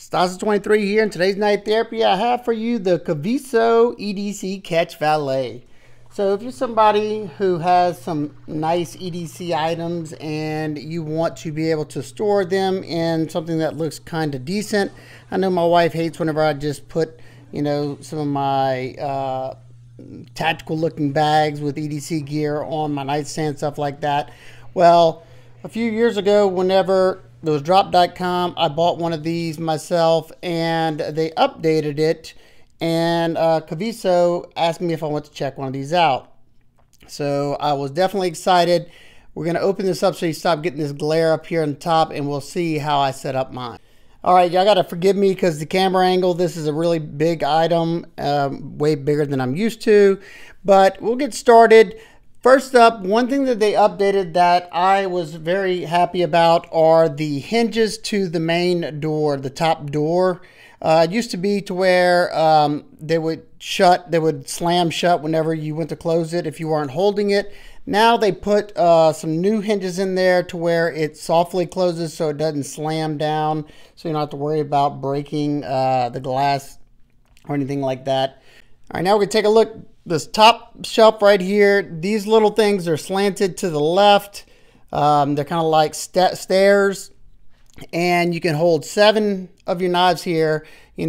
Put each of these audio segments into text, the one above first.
Stasa23 here. In today's night therapy, I have for you the Kaviso EDC Cache Valet. So if you're somebody who has some nice EDC items and you want to be able to store them in something that looks kind of decent, I know my wife hates whenever I just put, some of my tactical looking bags with EDC gear on my nightstand, stuff like that. Well, a few years ago, whenever there was drop.com, I bought one of these myself and they updated it, and Kaviso asked me if I want to check one of these out. So I was definitely excited. We're going to open this up so you stop getting this glare up here on the top, and we'll see how I set up mine. All right, y'all got to forgive me because the camera angle, this is a really big item, way bigger than I'm used to, but we'll get started. First up, one thing that they updated that I was very happy about are the hinges to the main door, the top door. It used to be to where they would slam shut whenever you went to close it if you weren't holding it. Now they put some new hinges in there to where it softly closes so it doesn't slam down, so you don't have to worry about breaking the glass or anything like that. All right, now we're going to take a look. This top shelf right here, these little things are slanted to the left. They're kind of like stairs, and you can hold 7 of your knives here,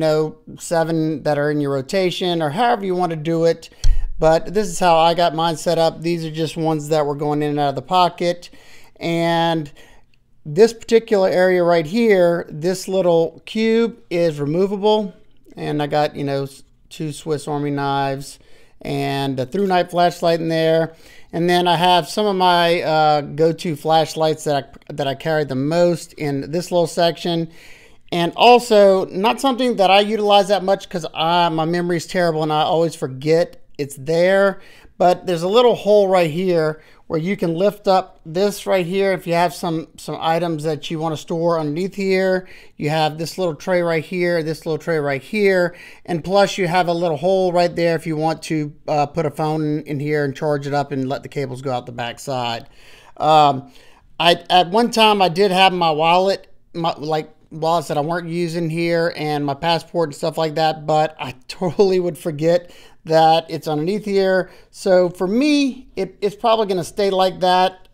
7 that are in your rotation or however you want to do it. But this is how I got mine set up. These are just ones that were going in and out of the pocket. And this particular area right here, this little cube is removable. And I got, 2 Swiss Army knives and a through night flashlight in there. And then I have some of my go-to flashlights that I carry the most in this little section. And also, not something that I utilize that much because my memory is terrible and I always forget it's there. But there's a little hole right here where you can lift up this right here if you have some items that you want to store underneath here. You have this little tray right here, this little tray right here, and plus you have a little hole right there if you want to put a phone in here and charge it up and let the cables go out the back side. At one time I did have my wallet, wallets that I weren't using here, and my passport and stuff like that, but I totally would forget that it's underneath here. So for me, it's probably going to stay like that.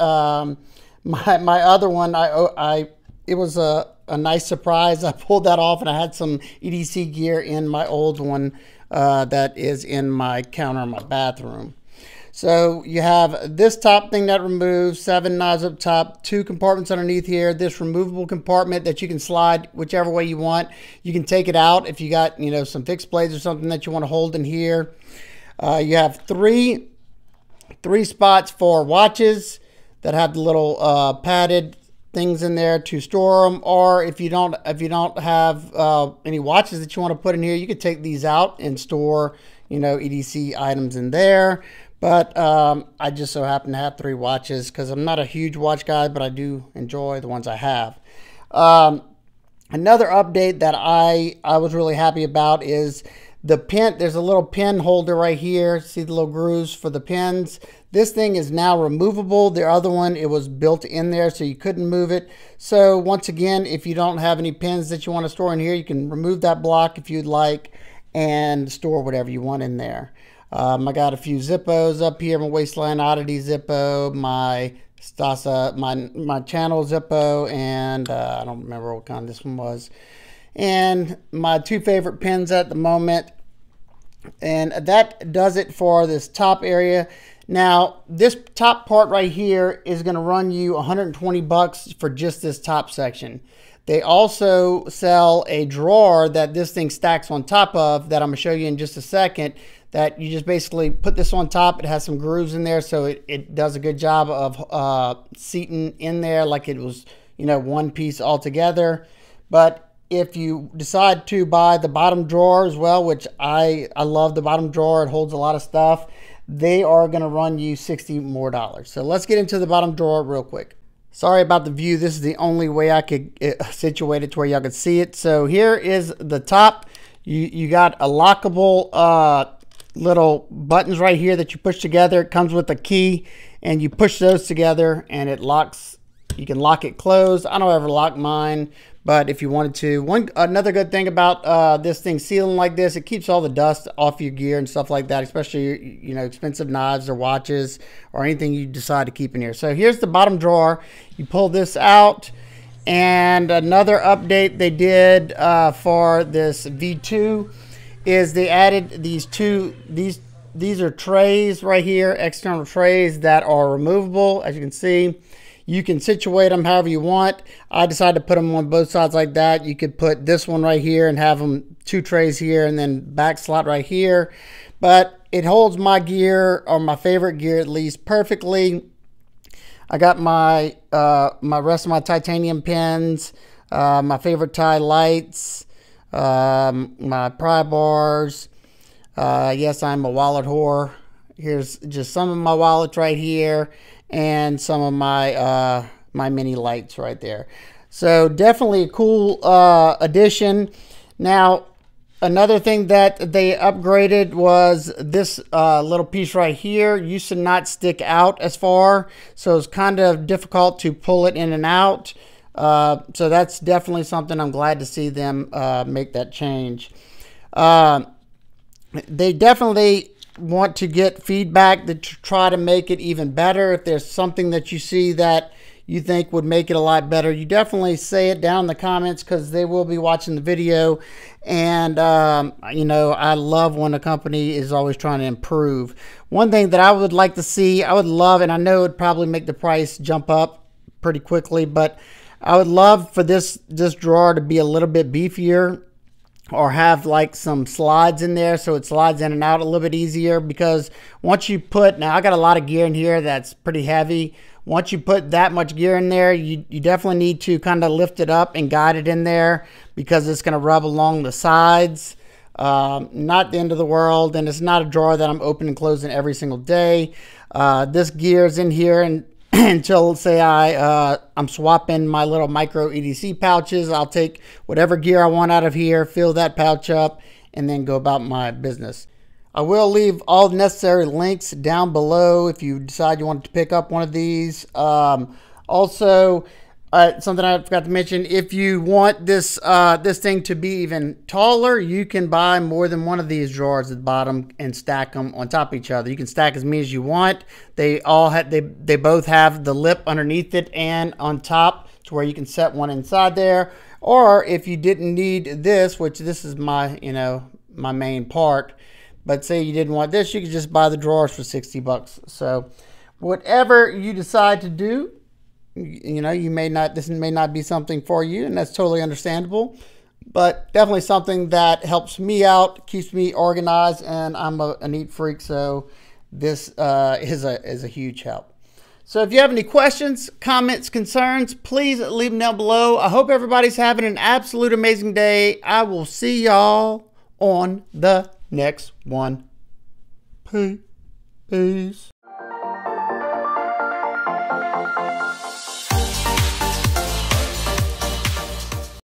My other one, it was a nice surprise. I pulled that off, and I had some EDC gear in my old one that is in my counter in my bathroom. So you have this top thing that removes, 7 knives up top, 2 compartments underneath here, this removable compartment that you can slide whichever way you want. You can take it out if you got, some fixed blades or something that you want to hold in here. You have three spots for watches that have the little padded things in there to store them, or if you don't have any watches that you want to put in here, you could take these out and store, EDC items in there. But I just so happen to have 3 watches because I'm not a huge watch guy, but I do enjoy the ones I have. Another update that I was really happy about is the pin. There's a little pin holder right here. See the little grooves for the pins? This thing is now removable. The other one, it was built in there so you couldn't move it. So once again, if you don't have any pins that you want to store in here, you can remove that block if you'd like and store whatever you want in there. I got a few Zippos up here, my Wasteland Oddity Zippo, my Stasa, my channel Zippo, and I don't remember what kind this one was. And my 2 favorite pins at the moment. And that does it for this top area. Now, this top part right here is going to run you 120 bucks for just this top section. They also sell a drawer that this thing stacks on top of that I'm going to show you in just a second, that you just basically put this on top. It has some grooves in there, so it does a good job of seating in there like it was, one piece all together. But if you decide to buy the bottom drawer as well, which I love the bottom drawer, it holds a lot of stuff, they are going to run you $60 more. So let's get into the bottom drawer real quick. Sorry about the view. This is the only way I could situate it to where y'all could see it. So here is the top. You got a lockable little buttons right here that you push together. It comes with a key, and you push those together and it locks You can lock it closed. I don't ever lock mine, but if you wanted to. Another good thing about this thing sealing like this, it keeps all the dust off your gear and stuff like that, especially, you know, expensive knives or watches or anything you decide to keep in here. So here's the bottom drawer. You pull this out, and another update they did for this V2 is they added these are trays right here, external trays that are removable. As you can see, you can situate them however you want. I decided to put them on both sides like that. You could put this one right here and have them 2 trays here and then back slot right here. But it holds my gear, or my favorite gear at least, perfectly. I got my rest of my titanium pins, my favorite tie lights, my pry bars. Yes, I'm a wallet whore. Here's just some of my wallets right here, and some of my my mini lights right there. So definitely a cool addition. Now, another thing that they upgraded was this little piece right here. Used to not stick out as far, so it's kind of difficult to pull it in and out. So that's definitely something I'm glad to see them make that change. They definitely want to get feedback to try to make it even better. If there's something that you see that you think would make it a lot better, you definitely say it down in the comments, because they will be watching the video. And you know, I love when a company is always trying to improve. One thing that I would like to see, I would love, and I know it would probably make the price jump up pretty quickly, but I would love for this drawer to be a little bit beefier, or have like some slides in there so it slides in and out a little bit easier. Because once you put, now I got a lot of gear in here that's pretty heavy. Once you put that much gear in there, you definitely need to kind of lift it up and guide it in there, because it's going to rub along the sides. Not the end of the world, and it's not a drawer that I'm opening and closing every single day. This gear is in here, and until, say, I'm swapping my little micro EDC pouches. I'll take whatever gear I want out of here, fill that pouch up, and then go about my business. I will leave all the necessary links down below if you decide you want to pick up one of these. Also, something I forgot to mention, if you want this thing to be even taller, you can buy more than one of these drawers at the bottom and stack them on top of each other. You can stack as many as you want. They both have the lip underneath it and on top, to where you can set one inside there. Or if you didn't need this, which this is my, you know, my main part, but say you didn't want this, you could just buy the drawers for 60 bucks. So whatever you decide to do, you know, this may not be something for you, and that's totally understandable, but definitely something that helps me out, keeps me organized, and I'm a neat freak, so this is a huge help. So if you have any questions, comments, concerns, please leave them down below. I hope everybody's having an absolute amazing day. I will see y'all on the next one. Peace.